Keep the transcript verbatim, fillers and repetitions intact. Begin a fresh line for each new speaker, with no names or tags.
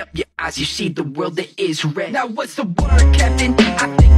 up your eyes, you see the world that is red. Now what's the word, Captain? I think